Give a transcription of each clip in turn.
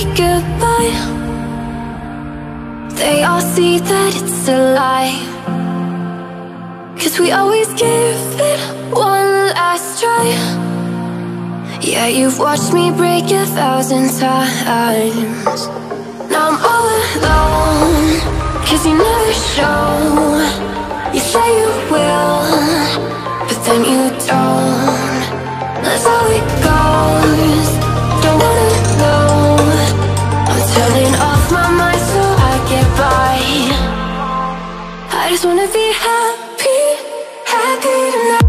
goodbye, they all see that it's a lie. 'Cause we always give it one last try. Yeah, you've watched me break 1,000 times. Now I'm all alone, 'cause you never show. You say you will, but then you don't. That's how it goes, don't wanna know. I'm turning off my mind so I get by. I just wanna be happy, happy tonight.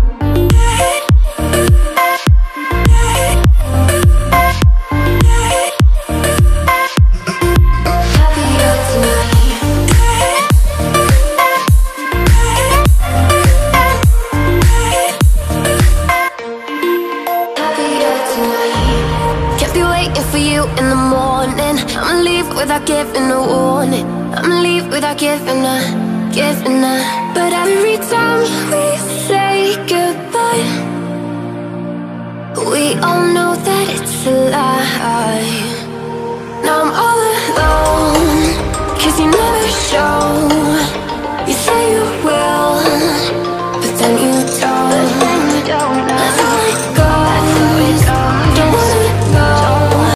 Without giving a warning, I'ma leave without giving a. But every time we say goodbye, we all know that it's a lie. Now I'm all alone, 'cause you never show. You say you will,